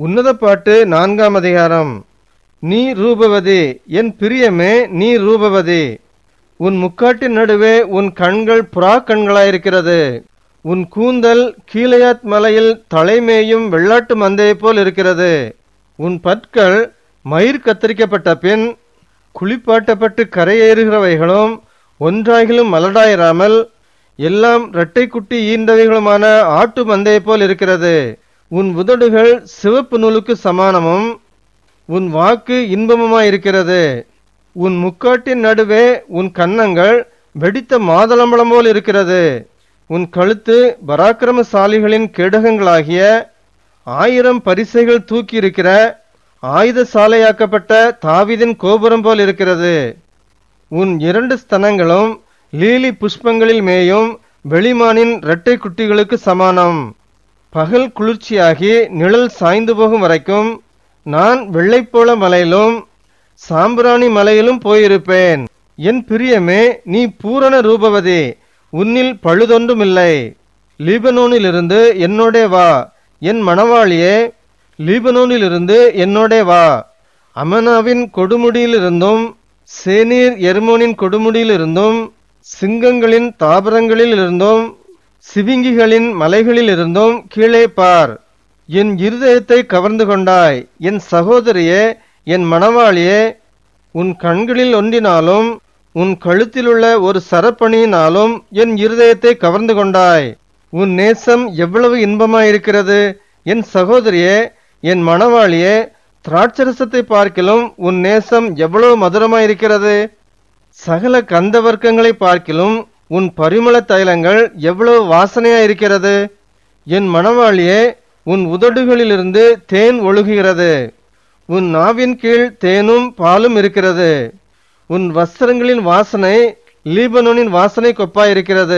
உன்னத பாட்டு 4ஆம் அதிகாரம். நீ ரூபவதி, என் பிரியமே, நீ ரூபவதி. உன் முக்காட்டின் நடுவே உன் கண்கள் புறா கண்களாயிருக்கிறது. உன் கூந்தல் கீலேயாத் மலையில் தலைமேயும் வெள்ளாட்டு மந்தையை போல் இருக்கிறது. உன் பற்கள் மயிர் கத்தரிக்கப்பட்ட பின் குளிப்பாட்டப்பட்டு கரையேறுகிறவைகளும் ஒன்றாகிலும் மலடாயிராமல் எல்லாம் இரட்டை குட்டி ஈன்றவைகளுமான ஆட்டு மந்தையை போல் இருக்கிறது. உன் உதடுகள் சிவப்பு நூலுக்கு சமானமும் உன் வாக்கு இன்பமுமாயிருக்கிறது. உன் முக்காட்டின் நடுவே உன் கன்னங்கள் வெடித்த மாதளம்பழம் போல் இருக்கிறது. உன் கழுத்து பராக்கிரமசாலிகளின் கேடகங்களாகிய 1000 பரிசைகள் தூக்கி இருக்கிற ஆயுத சாலையாக்கப்பட்ட தாவீதின் கோபுரம் போல் இருக்கிறது. உன் 2 ஸ்தனங்களும் லீலி புஷ்பங்களில் மேயும் வெளிமானின் இரட்டை குட்டிகளுக்கு சமானம். பகல் குளிர்ச்சியாகி நிழல் சாய்ந்து போகும் வரைக்கும் நான் வெள்ளைப்போள மலையிலும் சாம்பிராணி மலையிலும் போயிருப்பேன். என் பிரியமே, நீ பூரண ரூபவதி, உன்னில் பழுதொன்றுமில்லை. லீபனோனிலிருந்து என்னோடே வா, என் மணவாளியே, லீபனோனிலிருந்து என்னோடே வா. அமனாவின் கொடுமுடியிலிருந்தும் சேனீர் எர்மோனின் கொடுமுடியிலிருந்தும் சிங்கங்களின் தாபரங்களிலிருந்தும் சிவிங்கிகளின் மலைகளிலிருந்தும் கீழே பார். என் இருதயத்தை கவர்ந்து கொண்டாய். என் சகோதரியே, என் மணவாளியே, உன் கண்களில் ஒன்றினாலும் உன் கழுத்திலுள்ள ஒரு சரப்பணியினாலும் என் இருதயத்தை கவர்ந்து கொண்டாய். உன் நேசம் எவ்வளவு இன்பமாயிருக்கிறது. என் சகோதரியே, என் மணவாளியே, திராட்சரசத்தை பார்க்கிலும் உன் நேசம் எவ்வளவு மதுரமாயிருக்கிறது. சகல கந்த வர்க்கங்களை பார்க்கிலும் உன் பரிமள தைலங்கள் எவ்வளவு வாசனையாயிருக்கிறது. என் மணவாளியே, உன் உதடுகளிலிருந்து தேன் ஒழுகுகிறது. உன் நாவின் கீழ் தேனும் பாலும் இருக்கிறது. உன் வஸ்திரங்களின் வாசனை லீபனோனின் வாசனை கொப்பாயிருக்கிறது.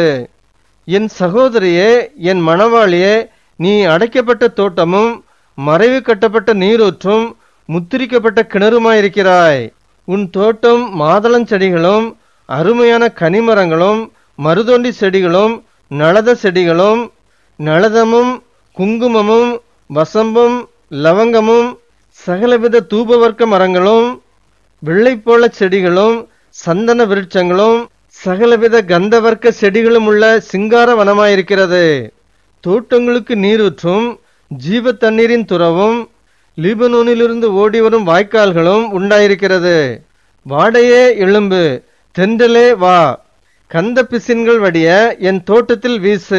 என் சகோதரியே, என் மணவாளியே, நீ அடைக்கப்பட்ட தோட்டமும் மறைவு கட்டப்பட்ட நீரூற்றும் முத்திரிக்கப்பட்ட கிணறுமாயிருக்கிறாய். உன் தோட்டம் மாதளஞ்செடிகளும் அருமையான கனிமரங்களும் மருதொண்டி செடிகளும் நளத செடிகளும் நளதமும் குங்குமமும் வசம்பும் லவங்கமும் சகலவித தூபவர்க்க மரங்களும் வெள்ளைப்போள செடிகளும் சந்தன விருட்சங்களும் சகலவித கந்தவர்க்க செடிகளும் உள்ள சிங்கார வனமாயிருக்கிறது. தோட்டங்களுக்கு நீரூற்றும் ஜீவ தண்ணீரின் துறவும் லீபனோனிலிருந்து ஓடி வரும் வாய்க்கால்களும் உண்டாயிருக்கிறது. வாடையே எழும்பு, தென்றலே வா, கந்த பிசின்கள் வடிய என் தோட்டத்தில் வீசு.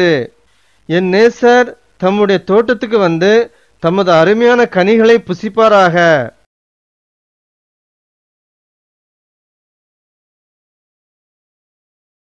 என் நேசர் தம்முடைய தோட்டத்துக்கு வந்து தமது அருமையான கனிகளை புசிப்பாராக.